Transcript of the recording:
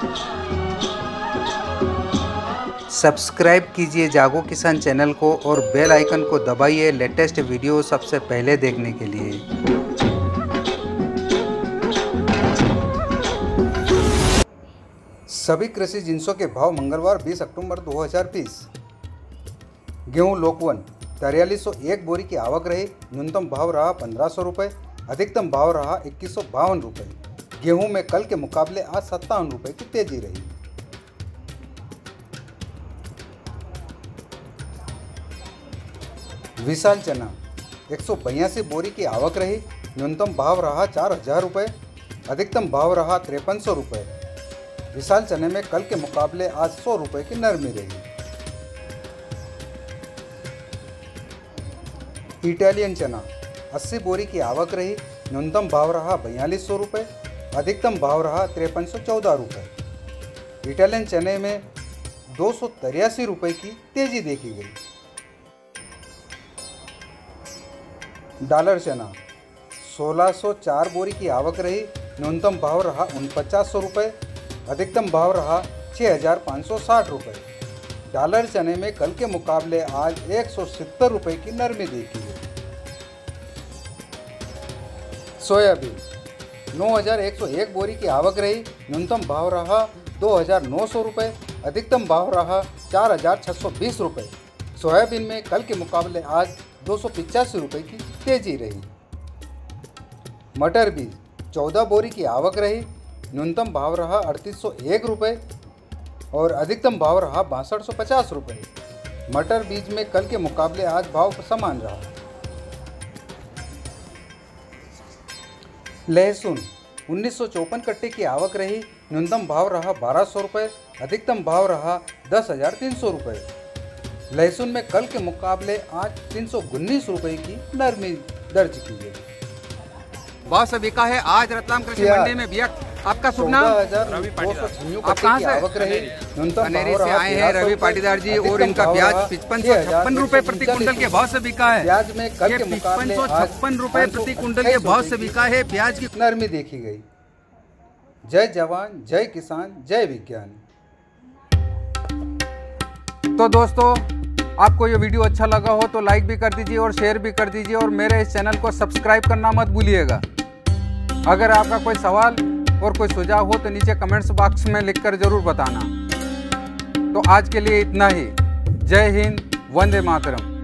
Subscribe कीजिए जागो किसान चैनल को और बेल आइकन को दबाइए लेटेस्ट वीडियो सबसे पहले देखने के लिए। सभी कृषि जिंसों के भाव मंगलवार 20 अक्टूबर 2020। गेहूं लोकवन 4301 बोरी की आवक रही। न्यूनतम भाव रहा 1500 रुपये, अधिकतम भाव रहा 2152 रुपये। गेहूं में कल के मुकाबले आज 57 रुपये की तेजी रही। विशाल चना 182 बोरी की आवक रही। न्यूनतम भाव रहा 4000 रुपये, अधिकतम भाव रहा 5300 रुपये। विशाल चने में कल के मुकाबले आज 100 रुपये की नरमी रही। इटालियन चना 80 बोरी की आवक रही। न्यूनतम भाव रहा 4200 रुपये, अधिकतम भाव रहा 5314 रुपये। इटालियन चने में 283 रुपये की तेजी देखी गई। डॉलर चना 1604 बोरी की आवक रही। न्यूनतम भाव रहा 4900 रुपये, अधिकतम भाव रहा 6560 रुपये। डॉलर चने में कल के मुकाबले आज 170 रुपये की नरमी देखी है। सोयाबीन 9101 बोरी की आवक रही। न्यूनतम भाव रहा 2900 रुपये, अधिकतम भाव रहा 4620 रुपये। सोयाबीन में कल के मुकाबले आज 285 रुपये की तेजी रही। मटर बीज 14 बोरी की आवक रही। न्यूनतम भाव रहा 3801 रुपये और अधिकतम भाव रहा 6250 रुपये। मटर बीज में कल के मुकाबले आज भाव समान रहा। लहसुन 1954 कट्टे की आवक रही। न्यूनतम भाव रहा 1200 रुपये, अधिकतम भाव रहा 10,300 रुपये। लहसुन में कल के मुकाबले आज 319 रुपये की नरमी दर्ज की गई। भाव से बिका है आज रतलाम कृषि मंडी में बिया। आपका शुभ नाम? आप कहाँ से? अनेरी से आए हैं रवि पाटीदार जी, और इनका प्याज 5556 रुपए प्रति कुंटल के भाव से बिका है। प्याज में कल के मुकाबले 5556 रुपए प्रति कुंटल के भाव से बिका है। प्याज की नरमी देखी गई। जय जवान, जय किसान, जय विज्ञान। तो दोस्तों, आपको ये वीडियो अच्छा लगा हो तो लाइक भी कर दीजिए और शेयर भी कर दीजिए, और मेरे इस चैनल को सब्सक्राइब करना मत भूलिएगा। अगर आपका कोई सवाल और कोई सुझाव हो तो नीचे कमेंट्स बॉक्स में लिखकर ज़रूर बताना। तो आज के लिए इतना ही। जय हिंद, वंदे मातरम।